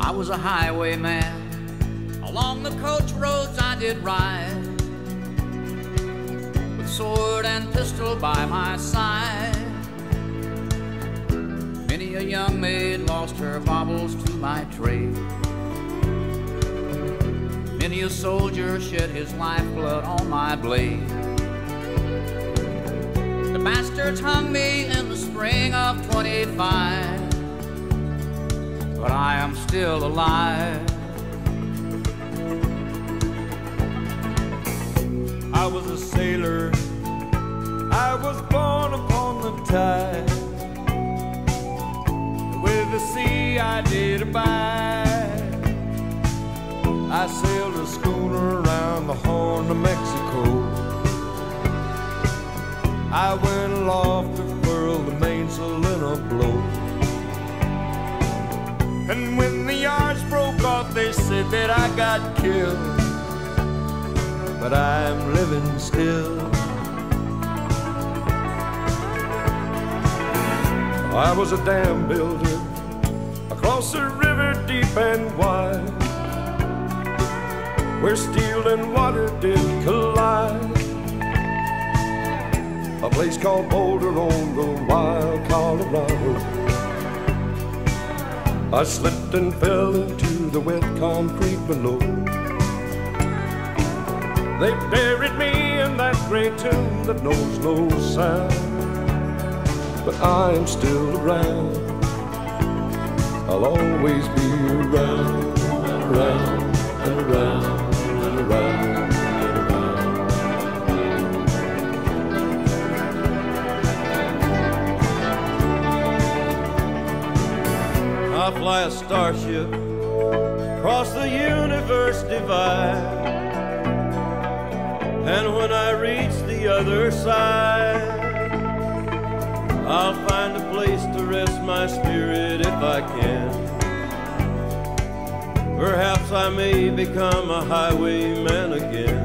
I was a highwayman. Along the coach roads I did ride, with sword and pistol by my side. Many a young maid lost her baubles to my trade. Many a soldier shed his lifeblood on my blade. The bastards hung me in the spring of '25, but I am still alive. I was a sailor, I was born upon the tide. With the sea I did abide. I sailed a schooner around the Horn of Mexico. I went aloft to furl the mainsail in a blow. And when the yards broke off, they said that I got killed. But I'm living still. I was a dam builder across a river deep and wide, where steel and water did collide. A place called Boulder on the wild Colorado. I slipped and fell into the wet concrete below. They buried me in that great tomb that knows no sound. But I am still around. I'll always be around and around and around and around and around. I fly a starship across the universe divide. And when I reach the other side, I'll find a place to rest my spirit if I can. Perhaps I may become a highwayman again.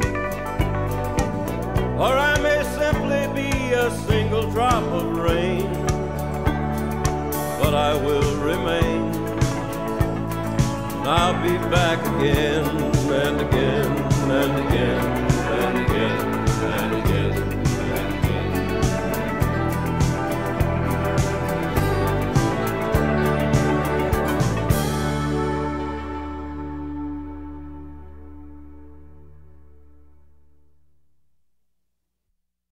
Or I may simply be a single drop of rain. But I will remain. And I'll be back again and again and again.